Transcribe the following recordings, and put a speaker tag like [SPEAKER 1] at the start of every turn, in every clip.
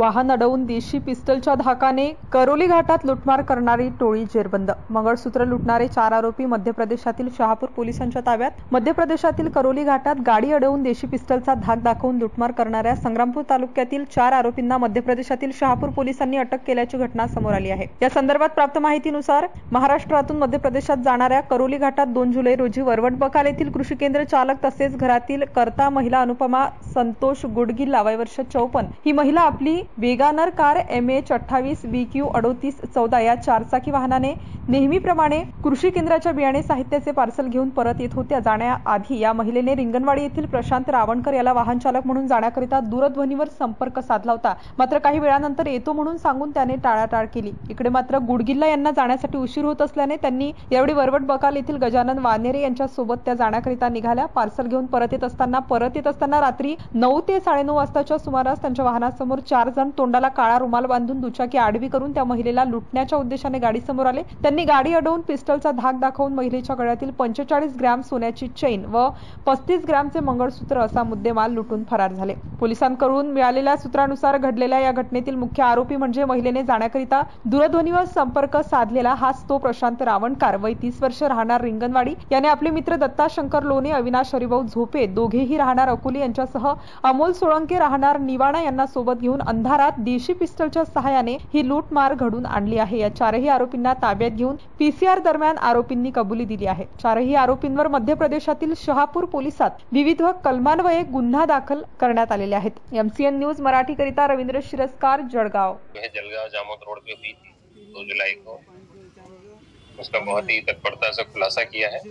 [SPEAKER 1] वाहन अडवून देशी पिस्टलच्या धाकाने करोली घाटात लुटमार करणारी टोळी जेरबंद। मंगळसूत्र लुटणारे 4 आरोपी मध्य प्रदेशातील शहापूर पोलिसांच्या ताब्यात। मध्य प्रदेशातील करोली घाटात गाडी अडवून देशी पिस्टलचा धाक दाखवून लुटमार करणाऱ्या संग्रामपूर तालुक्यातील 4 आरोपींना मध्य प्रदेशातील शहापूर पोलिसांनी अटक केल्याची घटना समोर आली आहे। या संदर्भात प्राप्त माहितीनुसार महाराष्ट्रातून मध्य प्रदेशात जाणाऱ्या करोली घाटात 2 जुलै रोजी वरवट बकाल येथील कृषी केंद्र चालक तसेच घरातील कर्ता महिला अनुपमा संतोष गुडगिल्ला वय वर्ष 54 ही महिला आपली वेगानर कार MH28 BQ 3814 या 4 चाकी वाहनाने नेहमीप्रमाणे कृषी केंद्राच्या बियाणे साहित्याचे पार्सल घेऊन परत येत होत्या। जाण्याआधी या महिलेने रिंगणवाडी येथील प्रशांत रावणकर याला वाहन चालक म्हणून जाण्याकरिता दूरध्वनीवर संपर्क साधला होता। मात्र काही वेळानंतर येतो म्हणून सांगून त्याने टाळाटाळ केली। इकडे मात्र गुडगिल्ला यांना जाण्यासाठी उशीर होत असल्याने त्यांनी यावेळी वरवट बकाल येथील गजानन वानेरे यांच्या सोबत त्या जाण्याकरिता निघाल्या। पार्सल घेऊन परत येत असताना रात्री 9 ते 9:30 वाजताच्या सुमारास त्यांच्या वाहनासमोर 4 जण तोंडाला काळा रुमाल बांधून दुचाकी आडवी करून त्या महिलेला लुटण्याच्या उद्देशाने गाडी समोर आले। त्यांनी गाडी अडवून पिस्टलचा धाक दाखवून महिलेच्या गळ्यातील 45 ग्रॅम सोन्याची चेन व 35 ग्रॅमचे मंगळसूत्र असा मुद्देमाल लुटून फरार झाले। पोलिसांकडून मिळालेल्या सूत्रानुसार घडलेल्या या घटनेतील मुख्य आरोपी म्हणजे महिलेने जाण्याकरिता दूरध्वनीवर संपर्क साधलेला हाच तो प्रशांत रावणकर वय 30 वर्ष राहणार रिंगणवाडी याने आपले मित्र दत्ता शंकर लोणे, अविनाश हरिभाऊ झोपे दोघेही राहणार अकोली यांच्यासह अमोल सोळंके राहणार निवाणा यांना सोबत घेऊन अंधारात देशी पिस्टलच्या सहाय्याने ही लूटमार घडून आणली आहे। या 4ही आरोपींना ताब्यात घेऊन PCR दरम्यान आरोपींनी कबुली दिली आहे। 4ही आरोपींवर मध्य प्रदेशातील शहापूर पोलिसात विविध कलमान्वये गुन्हा दाखल करण्यात आलेले आहेत। MCN न्यूज मराठी करिता रवींद्र शिरस्कार, जळगाव।
[SPEAKER 2] जलगांव जामोद रोड पे हुई थी 2 जुलाई को। उसका बहुत ही तत्परता से खुलासा किया है।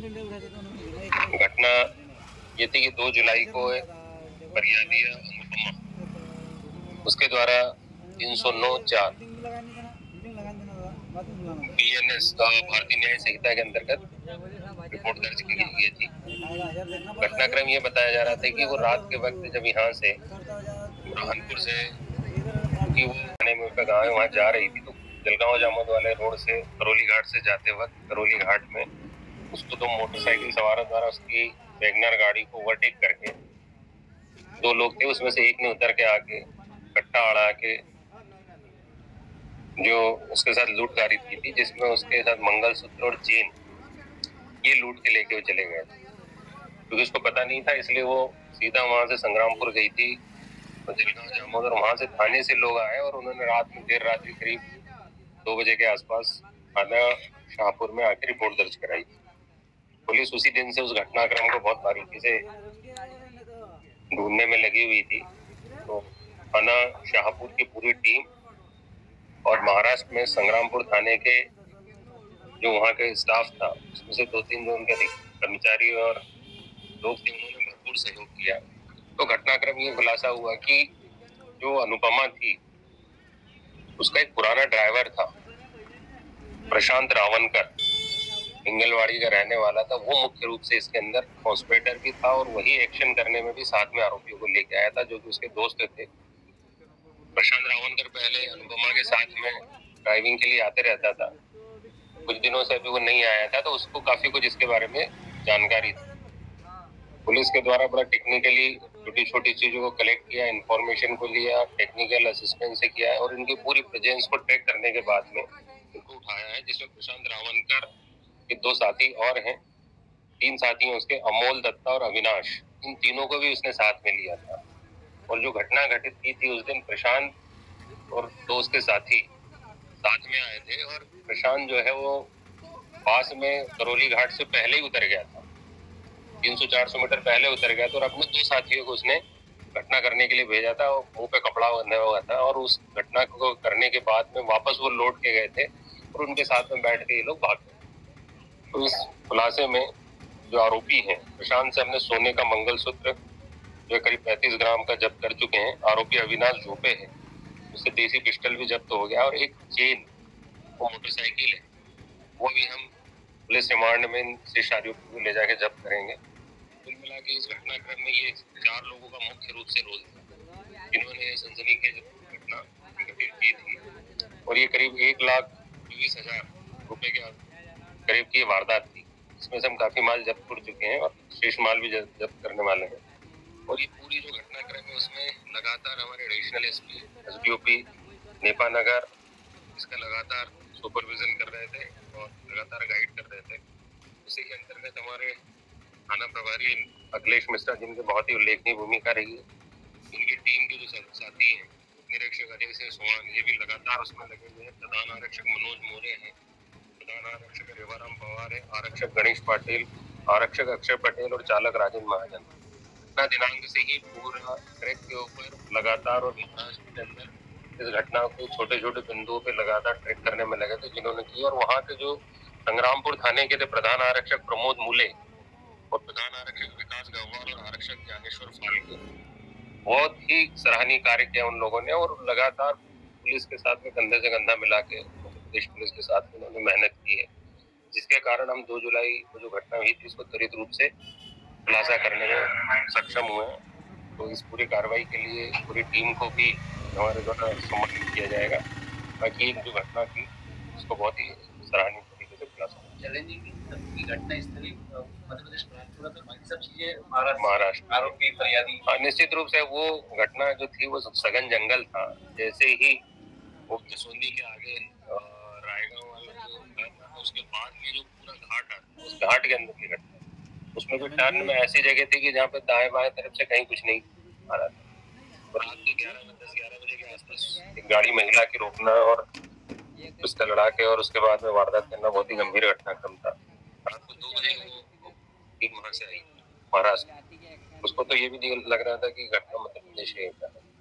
[SPEAKER 2] घटना ये थी कि 2 जुलाई को फरियादी अनुपमा उसके द्वारा 309(4) BNS भारतीय न्याय संहिता के अंतर्गत रिपोर्ट दर्ज की गई थी। घटनाक्रम ये बताया जा रहा था कि वो रात के वक्त जब यहाँ से बुरहानपुर से कि वो थाने में उसका गाँव है वहाँ जा रही थी, तो जलगांव जामोद वाले रोड से करोली घाट से जाते वक्त करोली घाट में उसको 2 मोटरसाइकिल सवारों द्वारा उसकी वैगनर गाड़ी को ओवरटेक करके 2 लोग थे, उसमें से एक ने उतर के आके कट्टा अड़ा के जो उसके साथ लूटकारी की थी, जिसमें उसके साथ मंगलसूत्र और चेन ये लूट के लेके वो चले गए थे। क्योंकि उसको पता नहीं था इसलिए वो सीधा वहां से संग्रामपुर गई थी और जलगांव जामोद, और वहां से थाने से लोग आए और उन्होंने रात में देर रात्रि करीब 2 बजे के आसपास थाना शाहपुर में आके रिपोर्ट दर्ज कराई। पुलिस उसी दिन से उस घटनाक्रम को बहुत बारीकी से ढूंढने में लगी हुई थी। तो थाना शाहपुर की पूरी टीम और महाराष्ट्र में संग्रामपुर थाने के जो वहाँ के स्टाफ था उसमें से 2-3 जो उनके कर्मचारी और लोग थे उन्होंने भरपूर सहयोग किया। तो घटनाक्रम ये खुलासा हुआ कि जो अनुपमा थी उसका एक पुराना ड्राइवर था प्रशांत रावणकर, इंगलवाड़ी का रहने वाला था। वो मुख्य रूप से इसके अंदर कॉन्स्पिरेटर भी था और वही एक्शन करने में भी साथ में आरोपियों को लेके आया था, जो कि उसके दोस्त थे। प्रशांत रावणकर पहले अनुपमा के साथ में ड्राइविंग के लिए आते रहता था, कुछ दिनों से अभी वो नहीं आया था, तो उसको काफी कुछ इसके बारे में जानकारी थी। पुलिस के द्वारा बड़ा टेक्निकली छोटी छोटी चीजों को कलेक्ट किया, इंफॉर्मेशन को लिया, टेक्निकल असिस्टेंस से किया और इनकी पूरी प्रेजेंस को ट्रैक करने के बाद में इनको उठाया है, जिसमें प्रशांत रावणकर के 2 साथी और हैं, 3 साथी हैं उसके, अमोल, दत्ता और अविनाश। इन तीनों को भी उसने साथ में लिया था। और जो घटना घटित की थी उस दिन प्रशांत और 2 उसके साथी साथ में आए थे और प्रशांत जो है वो पास में करोली घाट से पहले ही उतर गया था, 300-400 मीटर पहले उतर गया था और अपने 2 साथियों को उसने घटना करने के लिए भेजा था। मुंह पे कपड़ा बंधा हुआ था और उस घटना को करने के बाद में वापस वो लौट के गए थे और उनके साथ में बैठ के ये लोग भाग गए। तो इस खुलासे में जो आरोपी हैं प्रशांत से हमने सोने का मंगलसूत्र जो करीब 35 ग्राम का जब्त कर चुके हैं। आरोपी अविनाश झोपे है, उससे देसी पिस्टल भी जब्त हो गया और एक चेन वो मोटरसाइकिल है वो भी हम पुलिस रिमांड में से आरोपी को ले जाके जब्त करेंगे। कुल मिला के इस घटनाक्रम में ये 4 लोगों का मुख्य रूप से रोल था, जिन्होंने सनसनीखेज घटना घटित की थी और ये करीब 1,20,000 रुपए के करीब की वारदात थी। इसमें से हम काफी माल जब्त कर चुके हैं और शेष माल भी जब्त करने वाले हैं। और ये पूरी जो घटनाक्रम है उसमें लगातार हमारे एडिशनल एसपी एसडीओपी नेपानगर इसका लगातार सुपरविजन कर रहे थे और लगातार गाइड कर रहे थे। उसी के अंतर्गत हमारे थाना प्रभारी अखिलेश मिश्रा, जिनकी बहुत ही उल्लेखनीय भूमिका रही है, इनकी टीम के जो साथी हैं निरीक्षक अजय सिंह सोहान, ये भी लगातार उसमें लगे हुए हैं। प्रधान आरक्षक मनोज मोरे हैं, प्रधान आरक्षक रेवाराम पवार है, आरक्षक गणेश पाटिल, आरक्षक अक्षय पटेल और चालक राजेंद्र महाजन। घटना दिनांक से ही पूरा ट्रैक के ऊपर लगातार और महाराष्ट्र के अंदर इस घटना को छोटे छोटे बिंदुओं पे लगातार ट्रैक करने में लगे थे जिन्होंने की। और वहाँ के जो संग्रामपुर थाने के थे प्रधान आरक्षक प्रमोद मूले और प्रधान आरक्षक विकास गंवार और आरक्षक ज्ञानेश्वर फाल्के, बहुत ही सराहनीय कार्य किया उन लोगों ने। और लगातार पुलिस के साथ में कंधे से कंधा मिला के मध्य प्रदेश पुलिस के साथ उन्होंने मेहनत की है, जिसके कारण हम 2 जुलाई को जो घटना हुई थी उसको त्वरित रूप से खुलासा करने में सक्षम हुए हैं। तो इस पूरी कार्रवाई के लिए पूरी टीम को भी हमारे द्वारा सम्मानित किया जाएगा, ताकि जो घटना थी उसको बहुत ही सराहनीय तरीके से खुलासा
[SPEAKER 3] चैलेंजिंग घटना स्थली मध्य प्रदेश बाकी सब चीजें
[SPEAKER 2] महाराष्ट्र
[SPEAKER 3] आरोपी फरियादी।
[SPEAKER 2] निश्चित रूप से वो घटना जो थी वो सघन जंगल था। जैसे ही वो जसोंदी के आगे रायगांव वाला जो उसके बाद में जो पूरा घाट आता उस घाट के अंदर की घटना, उसमें कोई टर्न में ऐसी जगह थी कि जहाँ पे दाएं बाएं तरफ से कहीं कुछ नहीं आ रहा था। और रात के 10-11 बजे के आसपास एक गाड़ी महिला की रोकना और पिस्टल लड़ा के और उसके बाद में वारदात करना बहुत ही गंभीर घटनाक्रम था। रात को 2 बजे वो टीम वहां से आई महाराष्ट्र। उसको तो ये भी नहीं लग रहा था कि घटना मध्य प्रदेश है।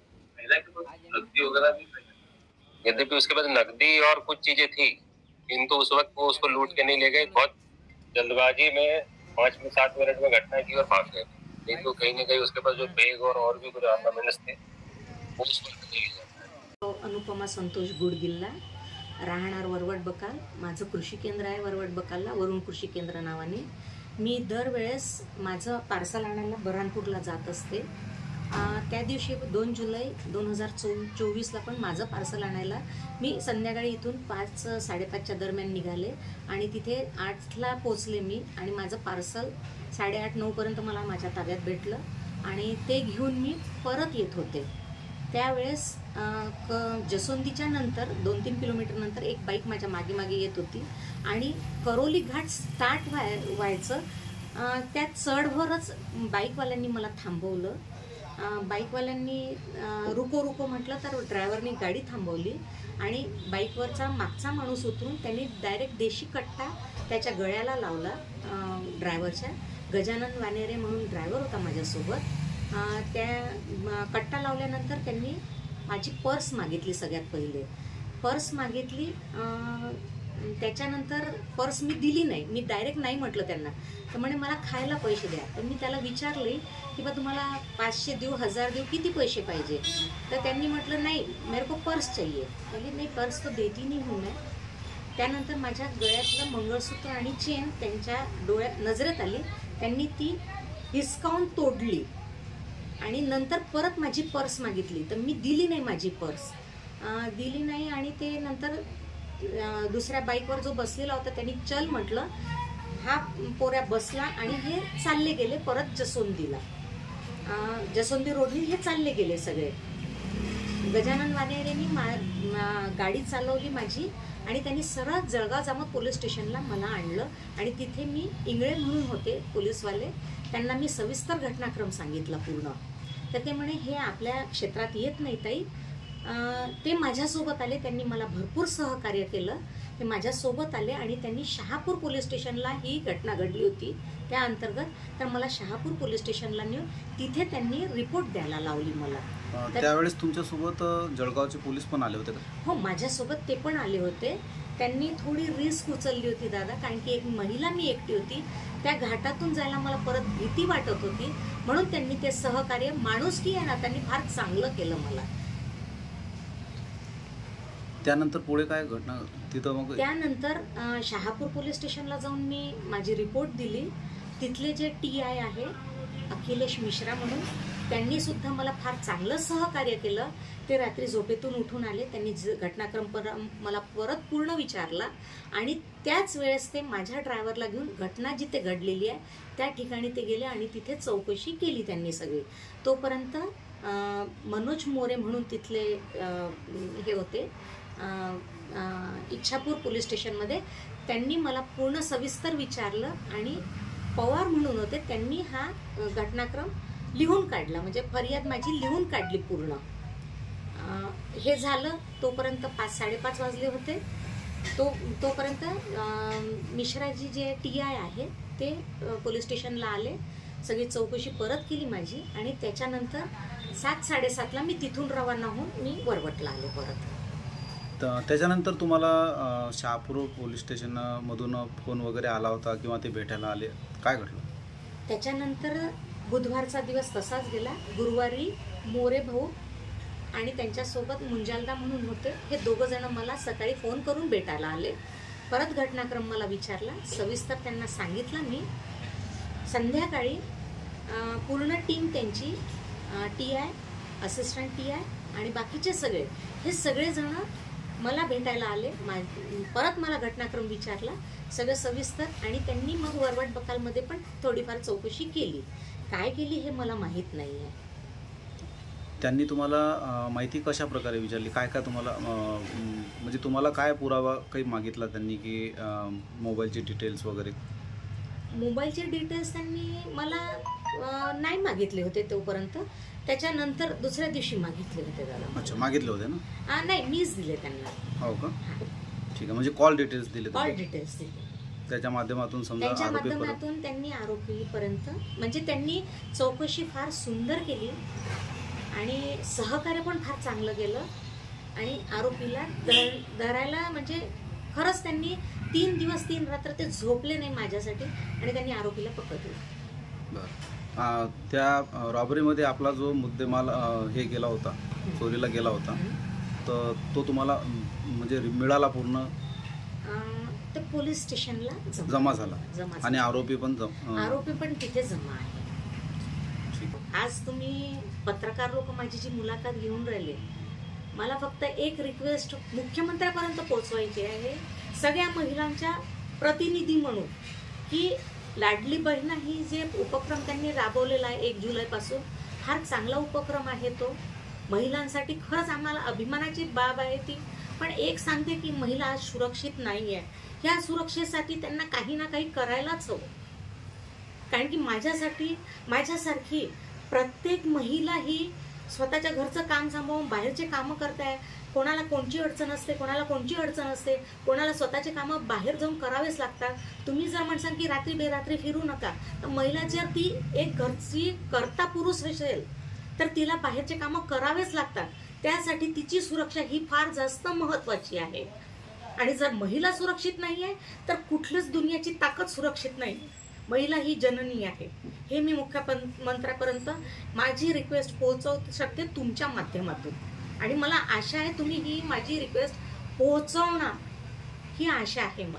[SPEAKER 2] यद्यपि उसके बाद नकदी और कुछ चीजें थी, किंतु उस वक्त वो उसको लूट के नहीं ले गए। बहुत जल्दबाजी में 5 में 7 मिनट में घटना की और भाग गए। नहीं तो कहीं ना कहीं उसके पास जो बैग और भी कुछ ऑर्नामेंट्स थे वो उस वक्त नहीं जाता।
[SPEAKER 4] अनुपमा संतोष गुडगिल्ला, राहणार वरवड बकाल। माझं कृषी केंद्र आहे वरवड बकालला, वरुण कृषी केंद्र नावाने। मी दरवेळेस माझं पार्सल आणायला बऱ्हाणपूरला जात असते। त्या दिवशी 2 जुलै 2024ला पण माझं पार्सल आणायला मी संध्याकाळी इथून 5-5:30च्या दरम्यान निघाले आणि तिथे 8ला पोचले मी आणि माझं पार्सल 8:30-9 पर्यंत मला माझ्या ताब्यात भेटलं आणि ते घेऊन मी परत येत होते। त्यावेळेस जसोंदीच्या नंतर 2-3 किलोमीटर नंतर एक बाईक माझ्या मागे मागे येत होती आणि करोली घाट स्टार्ट व्हायचं त्या चढवरच बाईकवाल्यांनी मला थांबवलं। बाईकवाल्यांनी रुको रुको म्हटलं तर ड्रायव्हरने गाडी थांबवली आणि बाईकवरचा मागचा माणूस उतरून त्यांनी डायरेक्ट देशी कट्टा त्याच्या गळ्याला लावला। ड्रायव्हरच्या गजानन वानेरे म्हणून ड्रायव्हर होता माझ्यासोबत। त्या कट्टा लावल्यानंतर त्यांनी माझी पर्स मागितली। सगळ्यात पहिले पर्स मागितली, त्याच्यानंतर पर्स मी दिली नाही। मी डायरेक्ट नाही म्हटलं त्यांना, तर म्हणे मला खायला पैसे द्या। तर मी त्याला विचारले की बा तुम्हाला 500 देऊ 1000 देऊ, किती पैसे पाहिजे? तर त्यांनी म्हटलं नाही मेरे को पर्स चाहिए। बोले नहीं पर्स तो देती नहीं हूँ मैं। त्यानंतर माझ्या गळ्यातलं मंगळसूत्र आणि चेन त्यांच्या नजरेत आली, त्यांनी ती हिसकावून तोडली आणि नंतर परत माझी पर्स मागितली। तर मी दिली नाही माझी पर्स, दिली नाही आणि ते नंतर दुसऱ्या बाईकवर जो बसलेला होता त्यांनी चल म्हटलं। हा पोऱ्या बसला आणि हे चालले गेले परत जसोंदीला। जसोंदी रोडने हे चालले गेले सगळे। गजानन वानेरेंनी गाडी चालवली माझी आणि त्यांनी सरळ जळगाव जामोद पोलीस स्टेशनला मला आणलं आणि तिथे मी इंगळे म्हणून होते पोलीसवाले, त्यांना मी सविस्तर घटनाक्रम सांगितला पूर्ण। तर ते म्हणे हे आपल्या क्षेत्रात येत नाही ताई। ते माझ्यासोबत आले, त्यांनी मला भरपूर सहकार्य केलं। ते माझ्यासोबत आले आणि त्यांनी शहापूर पोलीस स्टेशनला ही घटना घडली होती त्या अंतर्गत, तर मला शहापूर पोलीस स्टेशनला नेऊन तिथे त्यांनी रिपोर्ट द्यायला लावली मला।
[SPEAKER 5] त्यावेळेस तुमच्यासोबत जळगावचे पोलीस पण आले होते का?
[SPEAKER 4] हो, माझ्यासोबत ते पण आले होते। त्यांनी थोडी रिस्क उचलली होती दादा, कारण की एक महिला मी एकटी होती। त्या घाटातून जायला मला परत भीती वाटत होती, म्हणून त्यांनी ते सहकार्य माणुसकी आहे ना त्यांनी फार चांगलं केलं मला।
[SPEAKER 5] त्यानंतर पुढे काय घटना तिथं मग?
[SPEAKER 4] त्यानंतर शहापूर पोलीस स्टेशनला जाऊन मी माझी रिपोर्ट दिली। तिथले जे TI आहे अखिलेश मिश्रा म्हणून, त्यांनी सुद्धा मला फार चांगलं सहकार्य केलं. ते रात्री झोपेतून उठून आले, त्यांनी घटनाक्रम मला परत पूर्ण विचारला आणि त्याच वेळेस ते माझ्या ड्रायव्हरला घेऊन घटना जिथे घडलेली आहे त्या ठिकाणी ते गेले आणि तिथे चौकशी केली त्यांनी सगळी. तोपर्यंत मनोज मोरे म्हणून तिथले हे होते इच्छापूर पोलीस स्टेशनमध्ये, त्यांनी मला पूर्ण सविस्तर विचारलं आणि पवार म्हणून होते, त्यांनी हा घटनाक्रम लिहून काढला, म्हणजे फरियाद माझी लिहून काढली पूर्ण. हे झालं तोपर्यंत 5-5:30 वाजले होते. तोपर्यंत मिश्राजी जे TI आहे ते पोलीस स्टेशनला आले, सगळी चौकशी परत केली माझी आणि त्याच्यानंतर 7-7:30ला मी तिथून रवाना होऊन मी वरवटला आले परत.
[SPEAKER 5] त्याच्यानंतर तुम्हाला शहापूर पोलीस स्टेशनमधून फोन वगैरे आला होता किंवा ते भेटायला आले, काय घडलं?
[SPEAKER 4] त्याच्यानंतर बुधवारचा दिवस तसाच गेला. गुरुवारी मोरे भाऊ आणि त्यांच्यासोबत मुंजालदा म्हणून होते, हे दोघं जण मला सकाळी फोन करून भेटायला आले. परत घटनाक्रम मला विचारला, सविस्तर त्यांना सांगितलं मी. संध्याकाळी पूर्ण टीम त्यांची TI, असिस्टंट TI आणि बाकीचे सगळे हे सगळेजण मला भेटायला आले. परत मला घटनाक्रम विचारला सगळं सविस्तर आणि त्यांनी मग वरवट बकालमध्ये पण थोडीफार चौकशी केली. काय केली हे मला माहीत नाही आहे.
[SPEAKER 5] त्यांनी तुम्हाला माहिती कशा प्रकारे विचारली, काय काय तुम्हाला म्हणजे तुम्हाला काय पुरावा काही मागितला त्यांनी की मोबाईलचे डिटेल्स वगैरे?
[SPEAKER 4] मोबाईलचे डिटेल्स त्यांनी मला नाही मागितले होते तोपर्यंत. त्याच्यानंतर दुसऱ्या दिवशी मागितले होते दादा.
[SPEAKER 5] अच्छा, मागितले होते ना?
[SPEAKER 4] नाही, मीच दिले त्यांना.
[SPEAKER 5] हो का? ठीक आहे, म्हणजे कॉल डिटेल्स दिले?
[SPEAKER 4] कॉल डिटेल्स दिले.
[SPEAKER 5] त्याच्या माध्यमातून समजा
[SPEAKER 4] त्यांच्या माध्यमातून त्यांनी आरोपीपर्यंत, म्हणजे त्यांनी चौकशी फार सुंदर केली आणि सहकार्य पण फार चांगलं केलं आणि आरोपीला धरायला म्हणजे खरंच त्यांनी 3 दिवस 3 रात्र ते झोपले नाही माझ्यासाठी आणि त्यांनी आरोपीला पकडलं.
[SPEAKER 5] बरं, त्या रॉबरीमध्ये आपला जो मुद्देमाल हे गेला होता, चोरीला गेला होता, तर तो तुम्हाला म्हणजे मिळाला पूर्ण?
[SPEAKER 4] ते पोलीस स्टेशनला
[SPEAKER 5] जमा झाला आणि आरोपी पण
[SPEAKER 4] तिथे जमा आहे. आज तुम्ही पत्रकार लोक माझी जी मुलाखत घेऊन राहिले, मला फक्त एक रिक्वेस्ट मुख्यमंत्र्यापर्यंत पोहोचवायची आहे, सगळ्या महिलांच्या प्रतिनिधी म्हणून, की लाडली बहिणा ही जे उपक्रम त्यांनी राबवलेला आहे 1 जुलैपासून, फार चांगला उपक्रम आहे तो. महिलांसाठी खरंच आम्हाला अभिमानाची बाब आहे ती. पण एक सांगते की महिला आज सुरक्षित नाही आहे. ह्या सुरक्षेसाठी त्यांना काही ना काही करायलाच हवं. कारण की माझ्यासारखी प्रत्येक महिला ही स्वतःच्या घरचं काम सांभाळून बाहेरचे कामं करताय. कोणाला कोणची अडचण असते, कोणाला स्वतःचे कामं बाहेर जाऊन करावेच लागतात. तुम्ही जर म्हणसाल की रात्री बेरात्री फिरू नका, तर महिला जर ती एक घरची कर्ता पुरुष असेल तर तिला बाहेरचे कामं करावेच लागतात. त्यासाठी तिची सुरक्षा ही फार जास्त महत्त्वाची आहे. आणि जर महिला सुरक्षित नाही आहे तर कुठलीच दुनियाची ताकद सुरक्षित नाही. महिला ही जननी आहे. हे मी मुख्यमंत्र्यापर्यंत माझी रिक्वेस्ट पोहोचवू शकते तुमच्या माध्यमातून आणि मला आशा आहे तुम्ही ही माझी रिक्वेस्ट पोहोचवणार, ही आशा आहे मला.